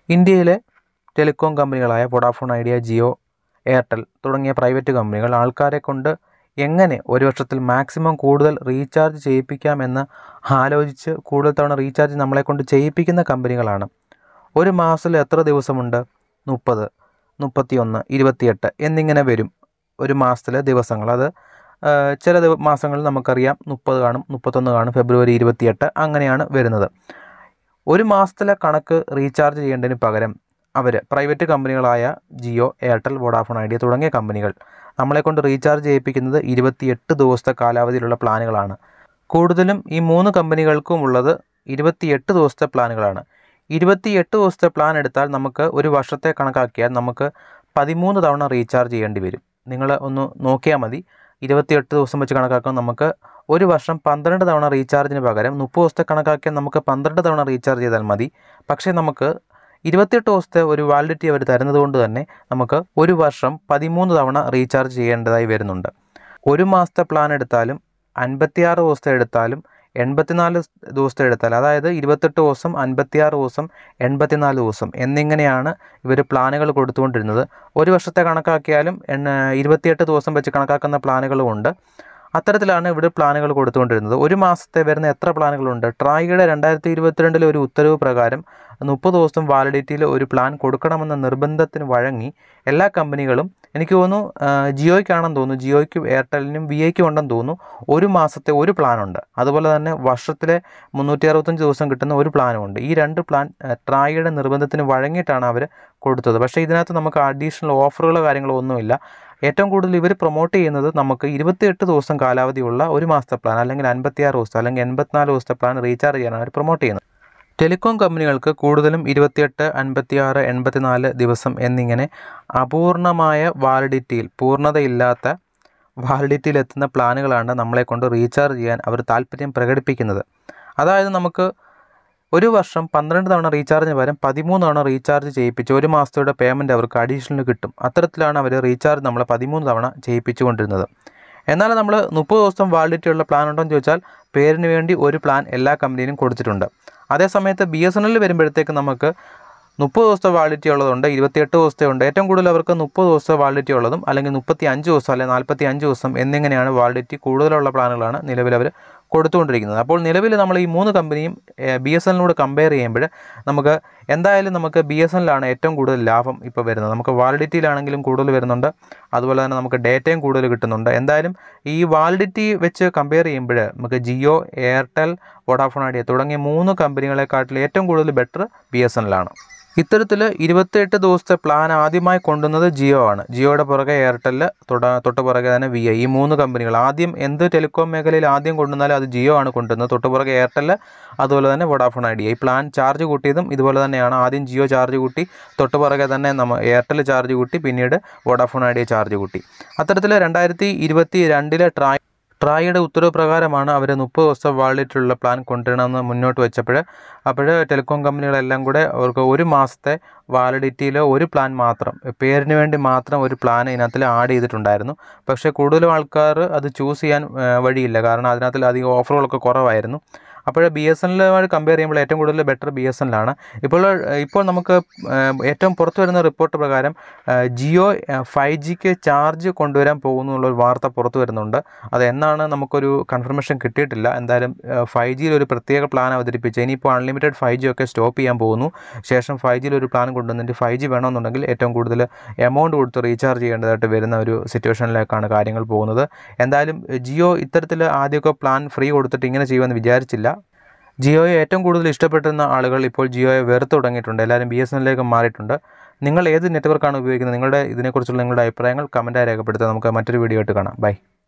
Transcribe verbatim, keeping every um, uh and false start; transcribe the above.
ഇന്ത്യയിലെ ടെലികോം കമ്പനികളായ Vodafone Idea, Jio, Airtel തുടങ്ങിയ പ്രൈവറ്റ് കമ്പനികൾ ആൾക്കാരെ കൊണ്ട് എങ്ങനെ ഒരു വർഷത്തിൽ മാക്സിമം കൂടുതൽ റീചാർജ് ചെയ്യിപ്പിക്കാമെന്ന് ആലോചിച്ച് കൂടുതൽ തവണ റീചാർജ് നമ്മളെക്കൊണ്ട് ചെയ്യിപ്പിക്കുന്ന കമ്പനികളാണ്. ഒരു മാസത്തിൽ എത്ര ദിവസമുണ്ട്? മുപ്പത്, മുപ്പത്തിയൊന്ന്, ഇരുപത്തിയെട്ട് എന്നിങ്ങനെ വരും ഒരു മാസത്തിലെ ദിവസങ്ങൾ. അത് ചില മാസങ്ങളിൽ നമുക്കറിയാം മുപ്പത് കാണും, മുപ്പത്തൊന്ന് കാണും, ഫെബ്രുവരി ഇരുപത്തിയെട്ട് അങ്ങനെയാണ് വരുന്നത്. ഒരു മാസത്തിലെ കണക്ക് റീചാർജ് ചെയ്യേണ്ടതിന് പകരം അവർ പ്രൈവറ്റ് കമ്പനികളായ ജിയോ, എയർടെൽ, വോഡാഫോൺ ഐഡിയ തുടങ്ങിയ കമ്പനികൾ നമ്മളെക്കൊണ്ട് റീചാർജ് ചെയ്യിപ്പിക്കുന്നത് ഇരുപത്തിയെട്ട് ദിവസത്തെ കാലാവധിയിലുള്ള പ്ലാനുകളാണ്. കൂടുതലും ഈ മൂന്ന് കമ്പനികൾക്കും ഉള്ളത് ഇരുപത്തിയെട്ട് ദിവസത്തെ പ്ലാനുകളാണ്. ഇരുപത്തിയെട്ട് ദിവസത്തെ പ്ലാൻ എടുത്താൽ നമുക്ക് ഒരു വർഷത്തെ കണക്കാക്കിയാൽ നമുക്ക് പതിമൂന്ന് തവണ റീചാർജ് ചെയ്യേണ്ടി വരും. നിങ്ങൾ ഒന്ന് നോക്കിയാൽ മതി. ഇരുപത്തിയെട്ട് ദിവസം വെച്ച് കണക്കാക്കാൻ നമുക്ക് ഒരു വർഷം പന്ത്രണ്ട് തവണ റീചാർജിന് പകരം മുപ്പത് ദിവസത്തെ കണക്കാക്കിയാൽ നമുക്ക് പന്ത്രണ്ട് തവണ റീചാർജ് ചെയ്താൽ മതി. പക്ഷേ നമുക്ക് ഇരുപത്തിയെട്ട് ദിവസത്തെ ഒരു വാലിഡിറ്റി അവർ തരുന്നത് കൊണ്ട് തന്നെ നമുക്ക് ഒരു വർഷം പതിമൂന്ന് തവണ റീചാർജ് ചെയ്യേണ്ടതായി വരുന്നുണ്ട്. ഒരു മാസത്തെ പ്ലാൻ എടുത്താലും അൻപത്തിയാറ് ദിവസത്തെ എടുത്താലും എൺപത്തിനാല് ദിവസത്തെ എടുത്താൽ, അതായത് ഇരുപത്തെട്ട് ദിവസം, അൻപത്തിയാറ് ദിവസം, എൺപത്തിനാല് ദിവസം എന്നിങ്ങനെയാണ് ഇവർ പ്ലാനുകൾ കൊടുത്തുകൊണ്ടിരുന്നത്. ഒരു വർഷത്തെ കണക്കാക്കിയാലും ഇരുപത്തിയെട്ട് ദിവസം വെച്ച് കണക്കാക്കുന്ന പ്ലാനുകളും ഉണ്ട്. അത്തരത്തിലാണ് ഇവിടെ പ്ലാനുകൾ കൊടുത്തുകൊണ്ടിരുന്നത്. ഒരു മാസത്തെ വരുന്ന എത്ര പ്ലാനുകളുണ്ട്? ട്രായിയുടെ രണ്ടായിരത്തി ഇരുപത്തിരണ്ടിലെ ഒരു ഉത്തരവ് പ്രകാരം മുപ്പത് ദിവസം വാലിഡിറ്റിയിൽ ഒരു പ്ലാൻ കൊടുക്കണമെന്ന നിർബന്ധത്തിന് വഴങ്ങി എല്ലാ കമ്പനികളും, എനിക്ക് തോന്നുന്നു ജിയോയ്ക്കാണെന്ന് തോന്നുന്നു, ജിയോയ്ക്കും എയർടെലിനും വി ഐക്കും ഉണ്ടെന്ന് തോന്നുന്നു, ഒരു മാസത്തെ ഒരു പ്ലാനുണ്ട്. അതുപോലെ തന്നെ വർഷത്തിലെ മുന്നൂറ്റി അറുപത്തഞ്ച് ദിവസം കിട്ടുന്ന ഒരു പ്ലാനുമുണ്ട്. ഈ രണ്ട് പ്ലാൻ ട്രായിയുടെ നിർബന്ധത്തിന് വഴങ്ങിയിട്ടാണ് അവർ കൊടുത്തത്. പക്ഷേ ഇതിനകത്ത് നമുക്ക് അഡീഷണൽ ഓഫറുകളോ കാര്യങ്ങളോ ഒന്നുമില്ല. ഏറ്റവും കൂടുതൽ ഇവർ പ്രൊമോട്ട് ചെയ്യുന്നത് നമുക്ക് ഇരുപത്തിയെട്ട് ദിവസം കാലാവധിയുള്ള ഒരു മാസത്തെ പ്ലാൻ, അല്ലെങ്കിൽ അൻപത്തിയാറ് ദിവസം അല്ലെങ്കിൽ എൺപത്തിനാല് ദിവസത്തെ പ്ലാൻ റീചാർജ് ചെയ്യാനാണ് അവർ പ്രൊമോട്ട് ചെയ്യുന്നത്. ടെലികോം കമ്പനികൾക്ക് കൂടുതലും ഇരുപത്തിയെട്ട്, അൻപത്തിയാറ്, എൺപത്തിനാല് ദിവസം എന്നിങ്ങനെ അപൂർണമായ വാലിഡിറ്റിയിൽ, പൂർണ്ണതയില്ലാത്ത വാലിഡിറ്റിയിൽ എത്തുന്ന പ്ലാനുകളാണ് നമ്മളെ കൊണ്ട് റീചാർജ് ചെയ്യാൻ അവർ താല്പര്യം പ്രകടിപ്പിക്കുന്നത്. അതായത് നമുക്ക് ഒരു വർഷം പന്ത്രണ്ട് തവണ റീചാർജിന് പകരം പതിമൂന്ന് തവണ റീചാർജ് ചെയ്യിപ്പിച്ച് ഒരു മാസത്തെ പേയ്മെൻറ്റ് അവർക്ക് അഡീഷണൽ കിട്ടും. അത്തരത്തിലാണ് അവർ റീചാർജ് നമ്മളെ പതിമൂന്ന് തവണ ചെയ്യിപ്പിച്ചുകൊണ്ടിരുന്നത്. എന്നാൽ നമ്മൾ മുപ്പത് ദിവസം വാലിഡിറ്റി ഉള്ള പ്ലാൻ ഉണ്ടോ എന്ന് ചോദിച്ചാൽ പേരിന് വേണ്ടി ഒരു പ്ലാൻ എല്ലാ കമ്പനിയിലും കൊടുത്തിട്ടുണ്ട്. അതേസമയത്ത് ബി എസ് എൻ എല്ലിൽ വരുമ്പോഴത്തേക്ക് നമുക്ക് മുപ്പത് ദിവസത്തെ വാലിഡിറ്റി ഉള്ളതുണ്ട്, ഇരുപത്തിയെട്ട് ദിവസത്തെ ഉണ്ട്. ഏറ്റവും കൂടുതൽ അവർക്ക് മുപ്പത് ദിവസത്തെ വാലിഡിറ്റി ഉള്ളതും അല്ലെങ്കിൽ മുപ്പത്തി അഞ്ച് ദിവസം അല്ലെങ്കിൽ നാൽപ്പത്തി അഞ്ച് ദിവസം എന്നിങ്ങനെയാണ് വാലിഡിറ്റി കൂടുതലുള്ള പ്ലാനുകളാണ് നിലവിൽ അവർ കൊടുത്തുകൊണ്ടിരിക്കുന്നത്. അപ്പോൾ നിലവിൽ നമ്മൾ ഈ മൂന്ന് കമ്പനിയും ബി എസ് എൻ എല്ലിനോട് കമ്പയർ ചെയ്യുമ്പോൾ നമുക്ക് എന്തായാലും നമുക്ക് ബി എസ് എൻ എല്ലാണ് ഏറ്റവും കൂടുതൽ ലാഭം ഇപ്പോൾ വരുന്നത്. നമുക്ക് വാലിഡിറ്റിയിലാണെങ്കിലും കൂടുതൽ വരുന്നുണ്ട്, അതുപോലെ തന്നെ നമുക്ക് ഡേറ്റയും കൂടുതൽ കിട്ടുന്നുണ്ട്. എന്തായാലും ഈ വാലിഡിറ്റി വെച്ച് കമ്പയർ ചെയ്യുമ്പോൾ നമുക്ക് ജിയോ, എയർടെൽ, വോഡാഫോൺ ഐഡിയ തുടങ്ങിയ മൂന്ന് കമ്പനികളെക്കാട്ടിൽ ഏറ്റവും കൂടുതൽ ബെറ്റർ ബി എസ് എൻ എല്ലാണ്. ഇത്തരത്തിൽ ഇരുപത്തിയെട്ട് ദിവസത്തെ പ്ലാൻ ആദ്യമായി കൊണ്ടുവന്നത് ജിയോ ആണ്. ജിയോയുടെ പുറകെ എയർടെൽ, തൊട തൊട്ട് പുറകെ തന്നെ വി ഐ. ഈ മൂന്ന് കമ്പനികൾ ആദ്യം എന്ത് ടെലികോം മേഖലയിൽ ആദ്യം കൊണ്ടുവന്നാലും അത് ജിയോ ആണ് കൊണ്ടുവന്നത്. തൊട്ട് പുറകെ എയർടെൽ, അതുപോലെ തന്നെ വോഡാഫോൺ ഐഡിയ. ഈ പ്ലാൻ ചാർജ് കൂട്ടിയതും ഇതുപോലെ തന്നെയാണ്. ആദ്യം ജിയോ ചാർജ് കൂട്ടി, തൊട്ട് പുറകെ തന്നെ നമ്മൾ എയർടെൽ ചാർജ് കൂട്ടി, പിന്നീട് വോഡാഫോൺ ഐഡിയ ചാർജ് കൂട്ടി. അത്തരത്തിൽ രണ്ടായിരത്തി ഇരുപത്തി രണ്ടിലെ ട്രായ് ട്രായിയുടെ ഉത്തരവ് പ്രകാരമാണ് അവർ മുപ്പത് ദിവസം വാലിഡിറ്റിയുള്ള പ്ലാൻ കൊണ്ടുവരണമെന്ന് മുന്നോട്ട് വെച്ചപ്പോൾ അപ്പോൾ ടെലികോം കമ്പനികളെല്ലാം കൂടെ അവർക്ക് ഒരു മാസത്തെ വാലിഡിറ്റിയിൽ ഒരു പ്ലാൻ മാത്രം, പേരിന് വേണ്ടി മാത്രം ഒരു പ്ലാൻ ഇതിനകത്തിൽ ആഡ് ചെയ്തിട്ടുണ്ടായിരുന്നു. പക്ഷേ കൂടുതലും ആൾക്കാർ അത് ചൂസ് ചെയ്യാൻ വഴിയില്ല, കാരണം അതിനകത്തിൽ അധികം ഓഫറുകളൊക്കെ കുറവായിരുന്നു. അപ്പോൾ ബി എസ് എൻ എല്ലുമായി കമ്പയർ ചെയ്യുമ്പോൾ ഏറ്റവും കൂടുതൽ ബെറ്റർ ബി എസ് എൻ എല്ലാണ്. ഇപ്പോൾ ഇപ്പോൾ നമുക്ക് ഏറ്റവും പുറത്തു വരുന്ന റിപ്പോർട്ട് പ്രകാരം ജിയോ ഫൈവ് ജിക്ക് ചാർജ് കൊണ്ടുവരാൻ പോകുന്നു എന്നുള്ളൊരു വാർത്ത പുറത്തു വരുന്നുണ്ട്. അത് എന്നാണ് നമുക്കൊരു കൺഫർമേഷൻ കിട്ടിയിട്ടില്ല. എന്തായാലും ഫൈവ് ജിയിൽ ഒരു പ്രത്യേക പ്ലാൻ അവതരിപ്പിച്ച് ഇനിയിപ്പോൾ അൺലിമിറ്റഡ് ഫൈവ് ജി ഒക്കെ സ്റ്റോപ്പ് ചെയ്യാൻ പോകുന്നു. ശേഷം ഫൈവ് ജിയിൽ ഒരു പ്ലാൻ കൊണ്ടുവന്നിട്ട് ഫൈവ് ജി വേണമെന്നുണ്ടെങ്കിൽ ഏറ്റവും കൂടുതൽ എമൗണ്ട് കൊടുത്ത് റീചാർജ് ചെയ്യേണ്ടതായിട്ട് വരുന്ന ഒരു സിറ്റുവേഷനിലേക്കാണ് കാര്യങ്ങൾ പോകുന്നത്. എന്തായാലും ജിയോ ഇത്തരത്തിൽ ആദ്യമൊക്കെ പ്ലാൻ ഫ്രീ കൊടുത്തിട്ട് ഇങ്ങനെ ചെയ്യുമെന്ന് വിചാരിച്ചില്ല. ജിയോയെ ഏറ്റവും കൂടുതൽ ഇഷ്ടപ്പെട്ടിരുന്ന ആളുകൾ ഇപ്പോൾ ജിയോയെ വെറുത്ത് തുടങ്ങിയിട്ടുണ്ട്. എല്ലാവരും ബി എസ് എൻ എല്ലിലേക്ക് മാറിയിട്ടുണ്ട്. നിങ്ങൾ ഏത് നെറ്റ്വർക്കാണ് ഉപയോഗിക്കുന്നത്? നിങ്ങളുടെ ഇതിനെക്കുറിച്ചുള്ള നിങ്ങളുടെ അഭിപ്രായങ്ങൾ കമൻറ്റായി രേഖപ്പെടുത്തുക. നമുക്ക് മറ്റൊരു വീഡിയോ ആയിട്ട് കാണാം. ബൈ.